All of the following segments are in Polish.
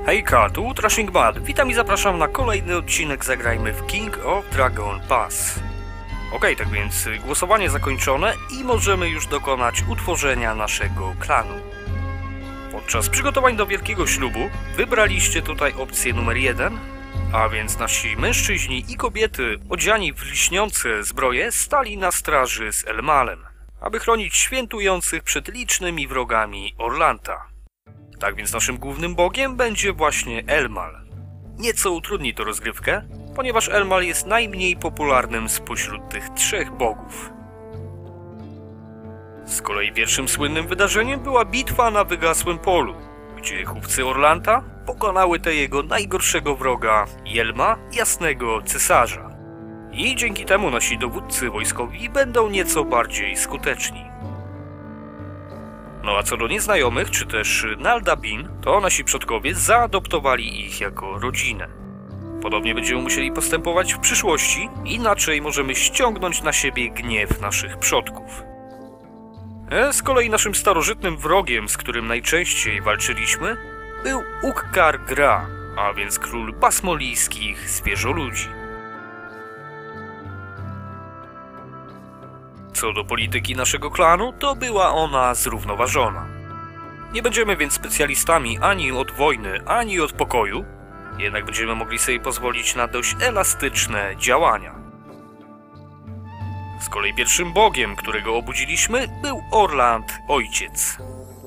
Hejka, tu Trashing Bad. Witam i zapraszam na kolejny odcinek Zagrajmy w King of Dragon Pass. Okej, tak więc głosowanie zakończone i możemy już dokonać utworzenia naszego klanu. Podczas przygotowań do wielkiego ślubu wybraliście tutaj opcję numer 1, a więc nasi mężczyźni i kobiety odziani w lśniące zbroje stali na straży z Elmalem, aby chronić świętujących przed licznymi wrogami Orlanta. Tak więc naszym głównym bogiem będzie właśnie Elmal. Nieco utrudni to rozgrywkę, ponieważ Elmal jest najmniej popularnym spośród tych trzech bogów. Z kolei pierwszym słynnym wydarzeniem była bitwa na wygasłym polu, gdzie chówcy Orlanta pokonały tę jego najgorszego wroga, Jelma, jasnego cesarza. I dzięki temu nasi dowódcy wojskowi będą nieco bardziej skuteczni. No a co do nieznajomych, czy też Naldabin, to nasi przodkowie zaadoptowali ich jako rodzinę. Podobnie będziemy musieli postępować w przyszłości, inaczej możemy ściągnąć na siebie gniew naszych przodków. Z kolei naszym starożytnym wrogiem, z którym najczęściej walczyliśmy, był Ukkar-Gra, a więc król basmolijskich zwierzoludzi. Co do polityki naszego klanu, to była ona zrównoważona. Nie będziemy więc specjalistami ani od wojny, ani od pokoju, jednak będziemy mogli sobie pozwolić na dość elastyczne działania. Z kolei pierwszym bogiem, którego obudziliśmy, był Orlant Ojciec.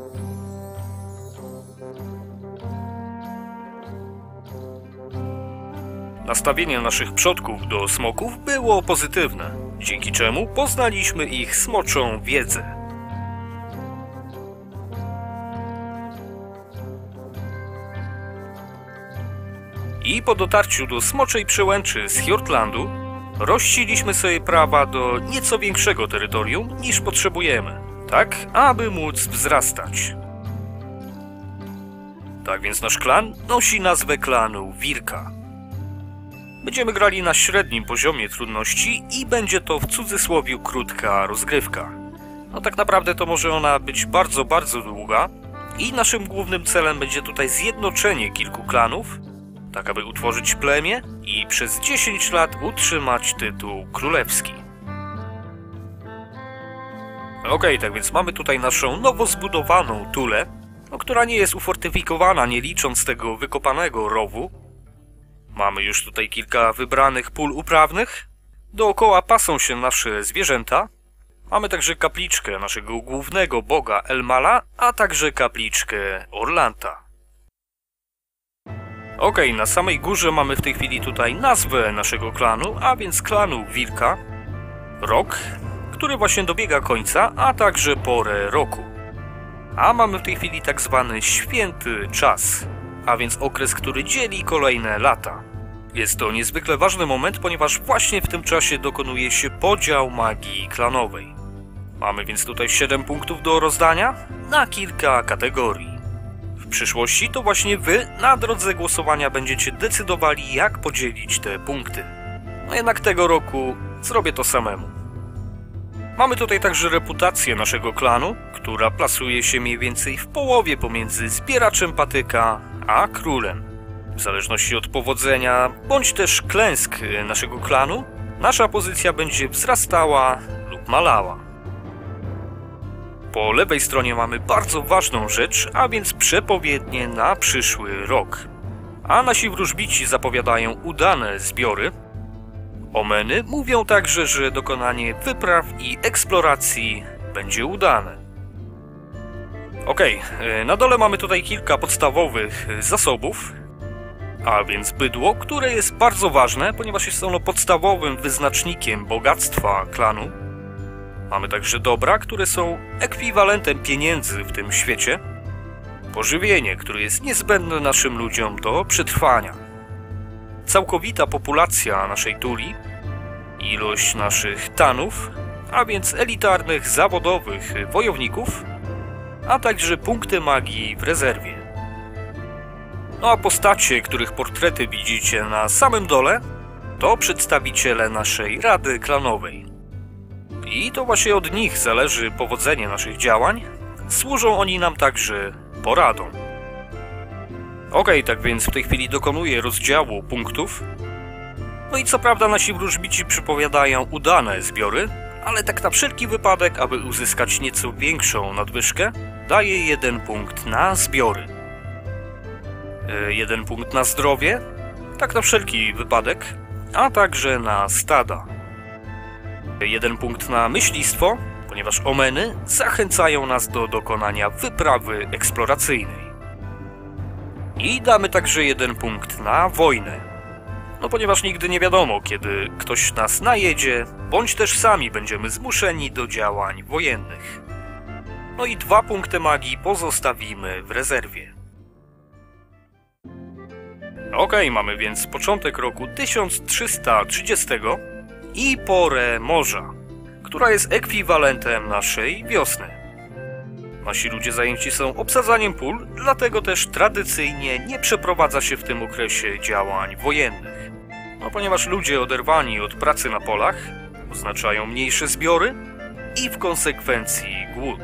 Nastawienie naszych przodków do smoków było pozytywne, dzięki czemu poznaliśmy ich smoczą wiedzę. I po dotarciu do smoczej przełęczy z Hjortlandu rościliśmy sobie prawa do nieco większego terytorium niż potrzebujemy, tak aby móc wzrastać. Tak więc nasz klan nosi nazwę klanu Wirka. Będziemy grali na średnim poziomie trudności i będzie to w cudzysłowie krótka rozgrywka. No tak naprawdę to może ona być bardzo długa i naszym głównym celem będzie tutaj zjednoczenie kilku klanów, tak aby utworzyć plemię i przez 10 lat utrzymać tytuł królewski. Okej, tak więc mamy tutaj naszą nowo zbudowaną tulę, która nie jest ufortyfikowana, nie licząc tego wykopanego rowu. Mamy już tutaj kilka wybranych pól uprawnych. Dookoła pasą się nasze zwierzęta. Mamy także kapliczkę naszego głównego boga Elmala, a także kapliczkę Orlanta. Okej, na samej górze mamy w tej chwili tutaj nazwę naszego klanu, a więc klanu Wirka. Rok, który właśnie dobiega końca, a także porę roku. A mamy w tej chwili tak zwany święty czas, a więc okres, który dzieli kolejne lata. Jest to niezwykle ważny moment, ponieważ właśnie w tym czasie dokonuje się podział magii klanowej. Mamy więc tutaj 7 punktów do rozdania na kilka kategorii. W przyszłości to właśnie wy na drodze głosowania będziecie decydowali, jak podzielić te punkty. No jednak tego roku zrobię to samemu. Mamy tutaj także reputację naszego klanu, która plasuje się mniej więcej w połowie pomiędzy zbieraczem patyka a królem. W zależności od powodzenia bądź też klęsk naszego klanu, nasza pozycja będzie wzrastała lub malała. Po lewej stronie mamy bardzo ważną rzecz, a więc przepowiednie na przyszły rok. A nasi wróżbici zapowiadają udane zbiory. Omeny mówią także, że dokonanie wypraw i eksploracji będzie udane. Okej, na dole mamy tutaj kilka podstawowych zasobów, a więc bydło, które jest bardzo ważne, ponieważ jest ono podstawowym wyznacznikiem bogactwa klanu. Mamy także dobra, które są ekwiwalentem pieniędzy w tym świecie. Pożywienie, które jest niezbędne naszym ludziom do przetrwania. Całkowita populacja naszej tuli, ilość naszych tanów, a więc elitarnych, zawodowych wojowników, a także punkty magii w rezerwie. No a postacie, których portrety widzicie na samym dole, to przedstawiciele naszej Rady Klanowej. I to właśnie od nich zależy powodzenie naszych działań. Służą oni nam także poradą. Okej, tak więc w tej chwili dokonuję rozdziału punktów. No i co prawda nasi wróżbici przypowiadają udane zbiory, ale tak na wszelki wypadek, aby uzyskać nieco większą nadwyżkę, daję 1 punkt na zbiory. 1 punkt na zdrowie, tak na wszelki wypadek, a także na stada. 1 punkt na myślistwo, ponieważ omeny zachęcają nas do dokonania wyprawy eksploracyjnej. I damy także 1 punkt na wojnę. No ponieważ nigdy nie wiadomo, kiedy ktoś nas najedzie, bądź też sami będziemy zmuszeni do działań wojennych. No i 2 punkty magii pozostawimy w rezerwie. Okej, mamy więc początek roku 1330 i porę morza, która jest ekwiwalentem naszej wiosny. Nasi ludzie zajęci są obsadzaniem pól, dlatego też tradycyjnie nie przeprowadza się w tym okresie działań wojennych. No ponieważ ludzie oderwani od pracy na polach oznaczają mniejsze zbiory i w konsekwencji głód.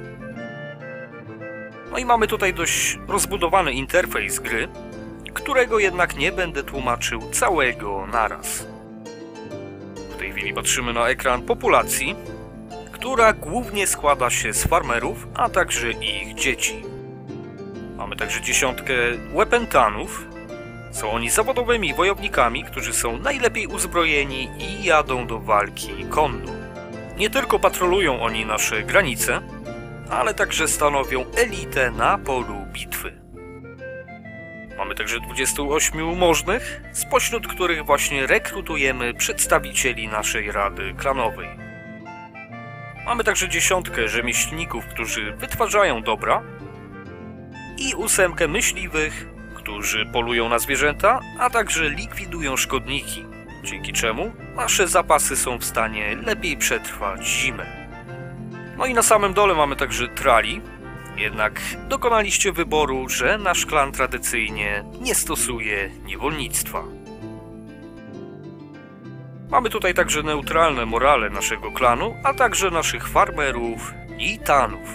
No i mamy tutaj dość rozbudowany interfejs gry, którego jednak nie będę tłumaczył całego naraz. W tej chwili patrzymy na ekran populacji, która głównie składa się z farmerów, a także ich dzieci. Mamy także 10 wepentanów. Są oni zawodowymi wojownikami, którzy są najlepiej uzbrojeni i jadą do walki konno. Nie tylko patrolują oni nasze granice, ale także stanowią elitę na polu bitwy. Mamy także 28 możnych, spośród których właśnie rekrutujemy przedstawicieli naszej rady klanowej. Mamy także 10 rzemieślników, którzy wytwarzają dobra i 8 myśliwych, którzy polują na zwierzęta, a także likwidują szkodniki, dzięki czemu nasze zapasy są w stanie lepiej przetrwać zimę. No i na samym dole mamy także trali, jednak dokonaliście wyboru, że nasz klan tradycyjnie nie stosuje niewolnictwa. Mamy tutaj także neutralne morale naszego klanu, a także naszych farmerów i tanów.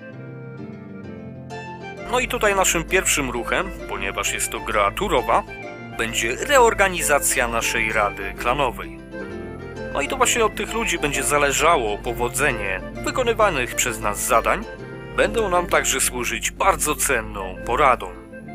No i tutaj naszym pierwszym ruchem, ponieważ jest to gra turowa, będzie reorganizacja naszej rady klanowej. No i to właśnie od tych ludzi będzie zależało powodzenie wykonywanych przez nas zadań. Będą nam także służyć bardzo cenną poradą.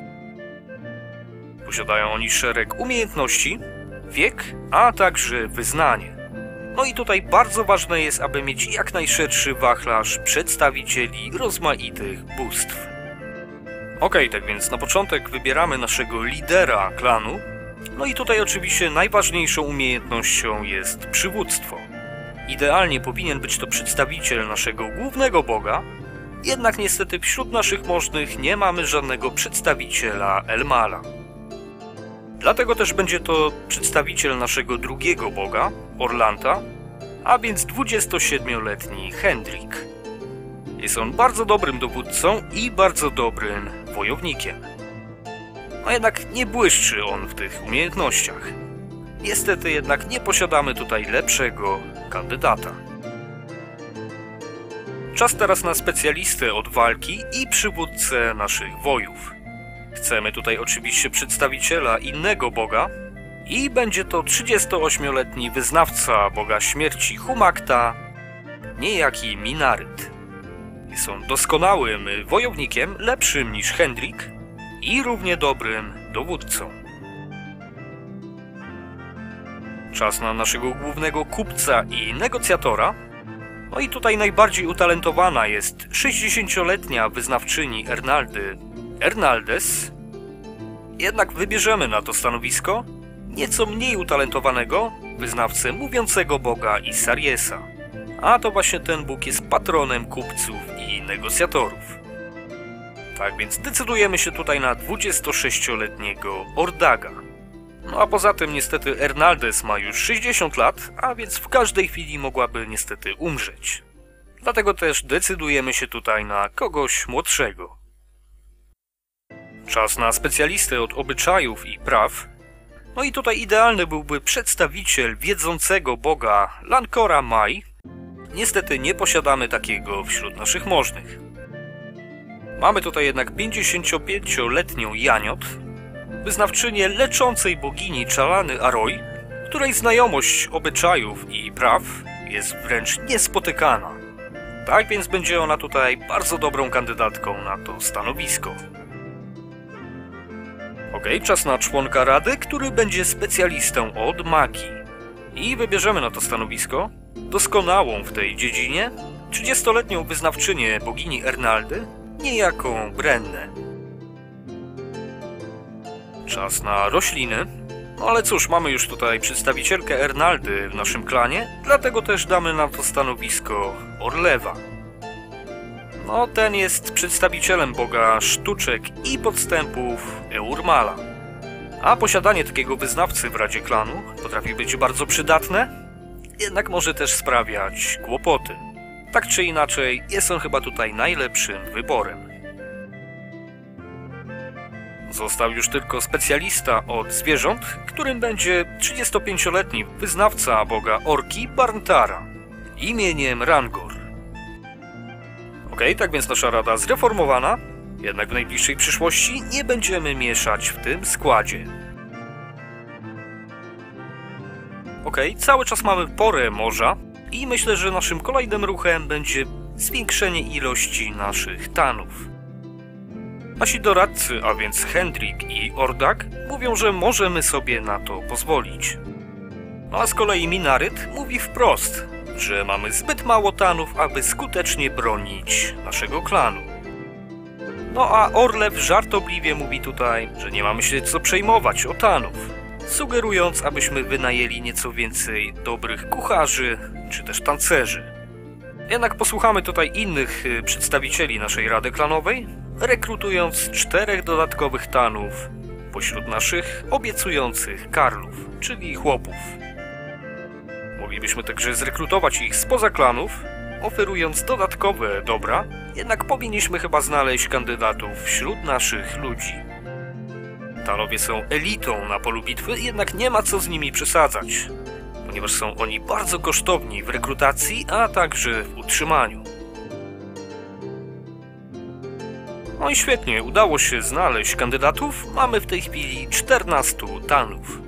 Posiadają oni szereg umiejętności, wiek, a także wyznanie. No i tutaj bardzo ważne jest, aby mieć jak najszerszy wachlarz przedstawicieli rozmaitych bóstw. Okej, tak więc na początek wybieramy naszego lidera klanu. No i tutaj oczywiście najważniejszą umiejętnością jest przywództwo. Idealnie powinien być to przedstawiciel naszego głównego boga, jednak niestety wśród naszych możnych nie mamy żadnego przedstawiciela Elmala. Dlatego też będzie to przedstawiciel naszego drugiego boga, Orlanta, a więc 27-letni Hendrik. Jest on bardzo dobrym dowódcą i bardzo dobrym wojownikiem. No jednak nie błyszczy on w tych umiejętnościach. Niestety jednak nie posiadamy tutaj lepszego kandydata. Czas teraz na specjalistę od walki i przywódcę naszych wojów. Chcemy tutaj oczywiście przedstawiciela innego boga i będzie to 38-letni wyznawca boga śmierci Humakta, niejaki Minaryt. Jest on doskonałym wojownikiem, lepszym niż Hendrik i równie dobrym dowódcą. Czas na naszego głównego kupca i negocjatora. No i tutaj najbardziej utalentowana jest 60-letnia wyznawczyni Ernaldes. Jednak wybierzemy na to stanowisko nieco mniej utalentowanego wyznawcę mówiącego boga Isariesa. A to właśnie ten bóg jest patronem kupców i negocjatorów. Tak więc decydujemy się tutaj na 26-letniego Ordaga. No a poza tym niestety Ernaldes ma już 60 lat, a więc w każdej chwili mogłaby niestety umrzeć. Dlatego też decydujemy się tutaj na kogoś młodszego. Czas na specjalistę od obyczajów i praw. No i tutaj idealny byłby przedstawiciel wiedzącego boga Lancora Mai. Niestety nie posiadamy takiego wśród naszych możnych. Mamy tutaj jednak 55-letnią Janiot, wyznawczynię leczącej bogini Chalany Aroi, której znajomość obyczajów i praw jest wręcz niespotykana. Tak więc będzie ona tutaj bardzo dobrą kandydatką na to stanowisko. Okej, czas na członka rady, który będzie specjalistą od magii. I wybierzemy na to stanowisko doskonałą w tej dziedzinie 30-letnią wyznawczynię bogini Ernaldy, niejaką Brennę. Czas na rośliny. No ale cóż, mamy już tutaj przedstawicielkę Ernaldy w naszym klanie, dlatego też damy na to stanowisko Orlewa. No, ten jest przedstawicielem boga sztuczek i podstępów Eurmala. A posiadanie takiego wyznawcy w Radzie Klanu potrafi być bardzo przydatne, jednak może też sprawiać kłopoty. Tak czy inaczej, jest on chyba tutaj najlepszym wyborem. Został już tylko specjalista od zwierząt, którym będzie 35-letni wyznawca boga orki Barntara imieniem Rangor. Okej, tak więc nasza rada zreformowana, jednak w najbliższej przyszłości nie będziemy mieszać w tym składzie. Okej, cały czas mamy porę morza i myślę, że naszym kolejnym ruchem będzie zwiększenie ilości naszych tanów. Nasi doradcy, a więc Hendrik i Ordak, mówią, że możemy sobie na to pozwolić. No a z kolei Minaryt mówi wprost, że mamy zbyt mało tanów, aby skutecznie bronić naszego klanu. No a Orlew żartobliwie mówi tutaj, że nie mamy się co przejmować o tanów, sugerując, abyśmy wynajęli nieco więcej dobrych kucharzy czy też tancerzy. Jednak posłuchamy tutaj innych przedstawicieli naszej Rady Klanowej, rekrutując 4 dodatkowych tanów pośród naszych obiecujących karlów, czyli chłopów. Moglibyśmy także zrekrutować ich spoza klanów, oferując dodatkowe dobra, jednak powinniśmy chyba znaleźć kandydatów wśród naszych ludzi. Tanowie są elitą na polu bitwy, jednak nie ma co z nimi przesadzać, ponieważ są oni bardzo kosztowni w rekrutacji, a także w utrzymaniu. No i świetnie, udało się znaleźć kandydatów, mamy w tej chwili 14 tanów.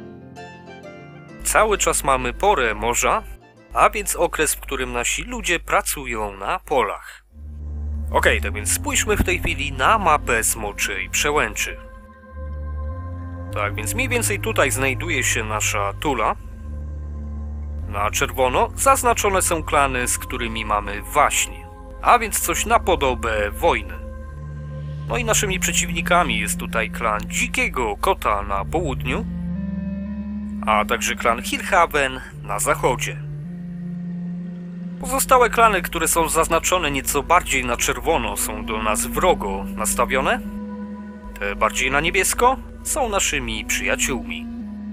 Cały czas mamy porę morza, a więc okres, w którym nasi ludzie pracują na polach. Okej, tak więc spójrzmy w tej chwili na mapę Smoczej Przełęczy. Tak więc mniej więcej tutaj znajduje się nasza Tula. Na czerwono zaznaczone są klany, z którymi mamy waśnie, a więc coś na podobę wojny. No i naszymi przeciwnikami jest tutaj klan Dzikiego Kota na południu, a także klan Hirhaven na zachodzie. Pozostałe klany, które są zaznaczone nieco bardziej na czerwono, są do nas wrogo nastawione. Te bardziej na niebiesko są naszymi przyjaciółmi.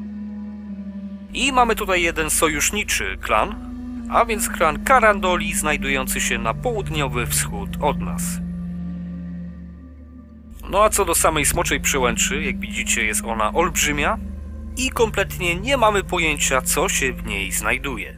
I mamy tutaj jeden sojuszniczy klan, a więc klan Karandoli znajdujący się na południowy wschód od nas. No a co do samej Smoczej Przełęczy, jak widzicie, jest ona olbrzymia i kompletnie nie mamy pojęcia, co się w niej znajduje.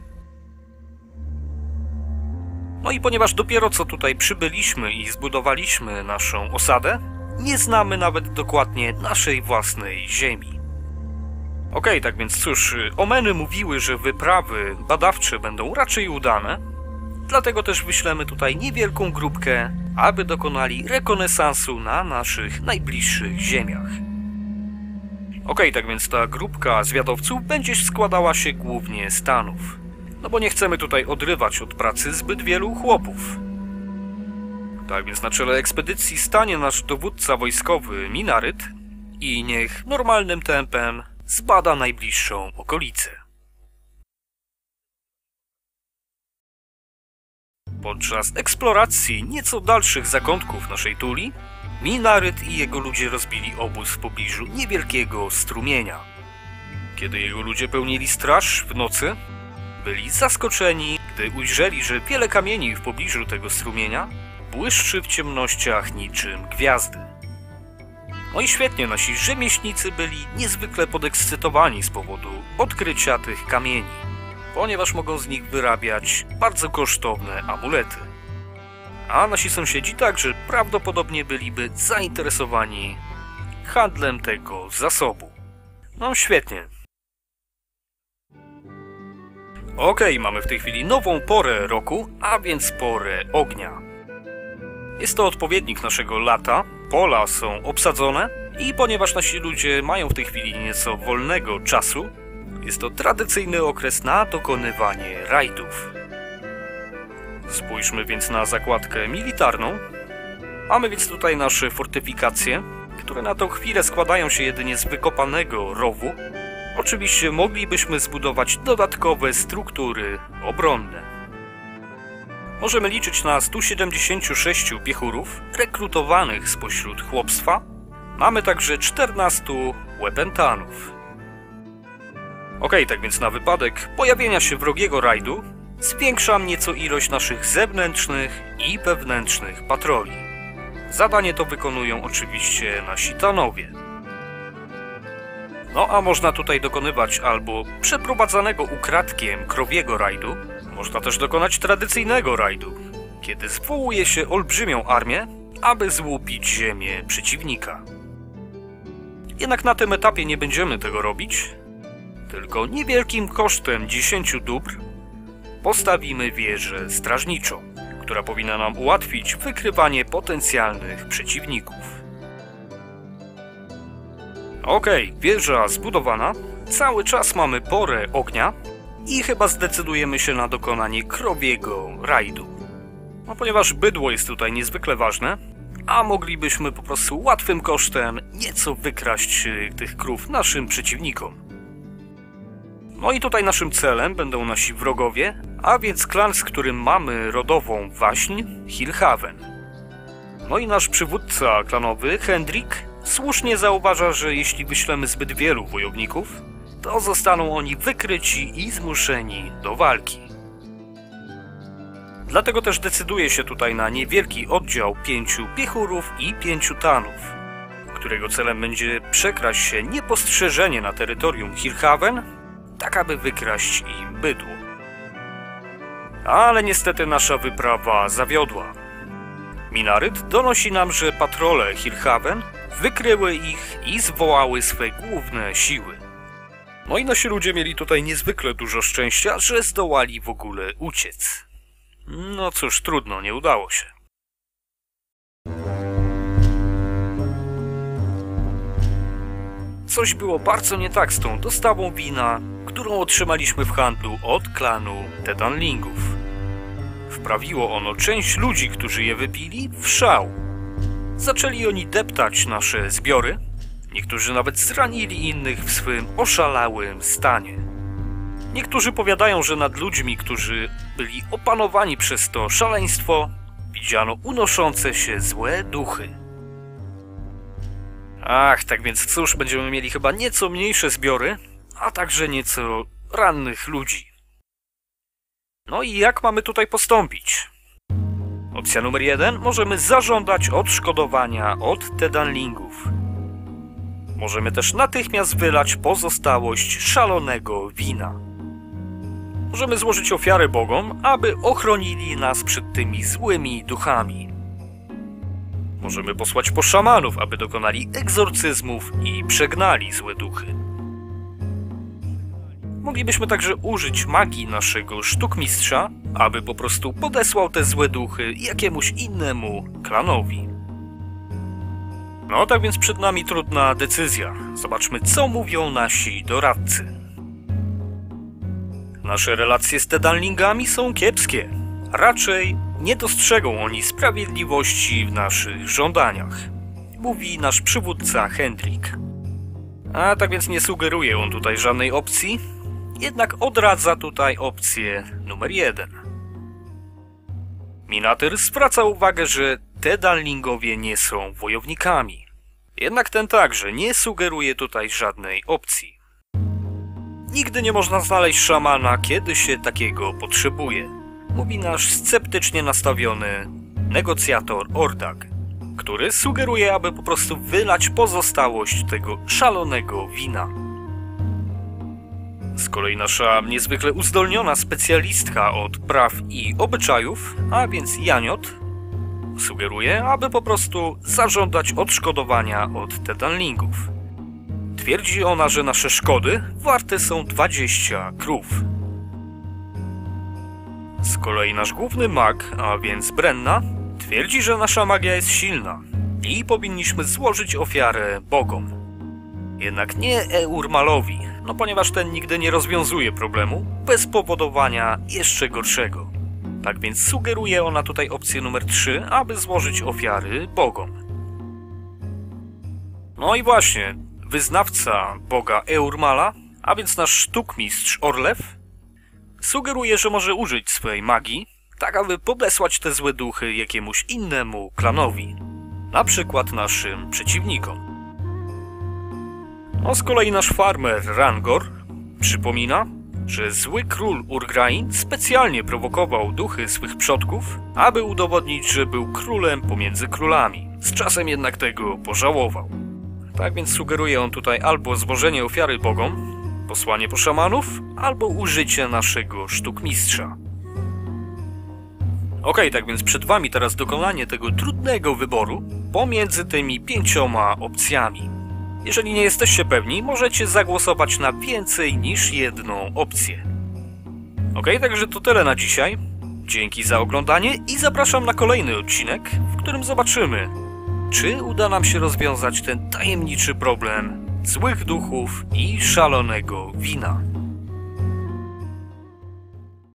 No i ponieważ dopiero co tutaj przybyliśmy i zbudowaliśmy naszą osadę, nie znamy nawet dokładnie naszej własnej ziemi. Okej, tak więc cóż, omeny mówiły, że wyprawy badawcze będą raczej udane, dlatego też wyślemy tutaj niewielką grupkę, aby dokonali rekonesansu na naszych najbliższych ziemiach. Okej, tak więc ta grupka zwiadowców będzie składała się głównie z tanów, no bo nie chcemy tutaj odrywać od pracy zbyt wielu chłopów. Tak więc na czele ekspedycji stanie nasz dowódca wojskowy Minaryt i niech normalnym tempem zbada najbliższą okolicę. Podczas eksploracji nieco dalszych zakątków naszej Tuli, Minaryt i jego ludzie rozbili obóz w pobliżu niewielkiego strumienia. Kiedy jego ludzie pełnili straż w nocy, byli zaskoczeni, gdy ujrzeli, że wiele kamieni w pobliżu tego strumienia błyszczy w ciemnościach niczym gwiazdy. No i świetnie, nasi rzemieślnicy byli niezwykle podekscytowani z powodu odkrycia tych kamieni, ponieważ mogą z nich wyrabiać bardzo kosztowne amulety. a nasi sąsiedzi także prawdopodobnie byliby zainteresowani handlem tego zasobu. No świetnie. Okej, mamy w tej chwili nową porę roku, a więc porę ognia. Jest to odpowiednik naszego lata, pola są obsadzone i ponieważ nasi ludzie mają w tej chwili nieco wolnego czasu, jest to tradycyjny okres na dokonywanie rajdów. Spójrzmy więc na zakładkę militarną. Mamy więc tutaj nasze fortyfikacje, które na tą chwilę składają się jedynie z wykopanego rowu. Oczywiście moglibyśmy zbudować dodatkowe struktury obronne. Możemy liczyć na 176 piechurów rekrutowanych spośród chłopstwa. Mamy także 14 łepentanów. Okej, tak więc na wypadek pojawienia się wrogiego rajdu zwiększam nieco ilość naszych zewnętrznych i wewnętrznych patroli. Zadanie to wykonują oczywiście nasi tanowie. No a można tutaj dokonywać albo przeprowadzanego ukradkiem krowiego rajdu, można też dokonać tradycyjnego rajdu, kiedy zwołuje się olbrzymią armię, aby złupić ziemię przeciwnika. Jednak na tym etapie nie będziemy tego robić, tylko niewielkim kosztem 10 dóbr postawimy wieżę strażniczą, która powinna nam ułatwić wykrywanie potencjalnych przeciwników. Okej, wieża zbudowana, cały czas mamy porę ognia i chyba zdecydujemy się na dokonanie krowiego rajdu. No ponieważ bydło jest tutaj niezwykle ważne, a moglibyśmy po prostu łatwym kosztem nieco wykraść tych krów naszym przeciwnikom. No i tutaj naszym celem będą nasi wrogowie, a więc klan, z którym mamy rodową waśń, Hillhaven. No i nasz przywódca klanowy, Hendrik, słusznie zauważa, że jeśli wyślemy zbyt wielu wojowników, to zostaną oni wykryci i zmuszeni do walki. Dlatego też decyduje się tutaj na niewielki oddział 5 piechurów i 5 tanów, którego celem będzie przekraść się niepostrzeżenie na terytorium Hillhaven, tak aby wykraść im bydło. Ale niestety nasza wyprawa zawiodła. Minaryt donosi nam, że patrole Hillhaven wykryły ich i zwołały swe główne siły. No i nasi ludzie mieli tutaj niezwykle dużo szczęścia, że zdołali w ogóle uciec. No cóż, trudno, nie udało się. Coś było bardzo nie tak z tą dostawą wina, którą otrzymaliśmy w handlu od klanu Tedanlingów. Wprawiło ono część ludzi, którzy je wypili, w szał. Zaczęli oni deptać nasze zbiory, niektórzy nawet zranili innych w swym oszalałym stanie. Niektórzy powiadają, że nad ludźmi, którzy byli opanowani przez to szaleństwo, widziano unoszące się złe duchy. Ach, tak więc cóż, będziemy mieli chyba nieco mniejsze zbiory, a także nieco rannych ludzi. No i jak mamy tutaj postąpić? Opcja numer 1. Możemy zażądać odszkodowania od Tedanlingów. Możemy też natychmiast wylać pozostałość szalonego wina. Możemy złożyć ofiarę bogom, aby ochronili nas przed tymi złymi duchami. Możemy posłać po szamanów, aby dokonali egzorcyzmów i przegnali złe duchy. Moglibyśmy także użyć magii naszego sztukmistrza, aby po prostu podesłał te złe duchy jakiemuś innemu klanowi. No tak więc przed nami trudna decyzja. Zobaczmy, co mówią nasi doradcy. Nasze relacje z Tedanlingami są kiepskie. Raczej nie dostrzegą oni sprawiedliwości w naszych żądaniach, mówi nasz przywódca Hendrik. A tak więc nie sugeruje on tutaj żadnej opcji, jednak odradza tutaj opcję numer 1. Minatyr zwraca uwagę, że Tedanlingowie nie są wojownikami. Jednak ten także nie sugeruje tutaj żadnej opcji. Nigdy nie można znaleźć szamana, kiedy się takiego potrzebuje, mówi nasz sceptycznie nastawiony negocjator Ordag, który sugeruje, aby po prostu wylać pozostałość tego szalonego wina. Z kolei nasza niezwykle uzdolniona specjalistka od praw i obyczajów, a więc Janiot, sugeruje, aby po prostu zażądać odszkodowania od Tedanlingów. Twierdzi ona, że nasze szkody warte są 20 krów. Z kolei nasz główny mag, a więc Brenna, twierdzi, że nasza magia jest silna i powinniśmy złożyć ofiarę bogom. Jednak nie Eormalowi, no ponieważ ten nigdy nie rozwiązuje problemu bez powodowania jeszcze gorszego. Tak więc sugeruje ona tutaj opcję numer 3, aby złożyć ofiary bogom. No i właśnie, wyznawca boga Eormala, a więc nasz sztukmistrz Orlew, sugeruje, że może użyć swej magii, tak aby podesłać te złe duchy jakiemuś innemu klanowi, na przykład naszym przeciwnikom. No z kolei nasz farmer Rangor przypomina, że zły król Urgrain specjalnie prowokował duchy swych przodków, aby udowodnić, że był królem pomiędzy królami. Z czasem jednak tego pożałował. Tak więc sugeruje on tutaj albo złożenie ofiary bogom, posłanie po szamanów, albo użycie naszego sztukmistrza. Okej, tak więc przed wami teraz dokonanie tego trudnego wyboru pomiędzy tymi 5 opcjami. Jeżeli nie jesteście pewni, możecie zagłosować na więcej niż jedną opcję. Okej, także to tyle na dzisiaj. Dzięki za oglądanie i zapraszam na kolejny odcinek, w którym zobaczymy, czy uda nam się rozwiązać ten tajemniczy problem złych duchów i szalonego wina.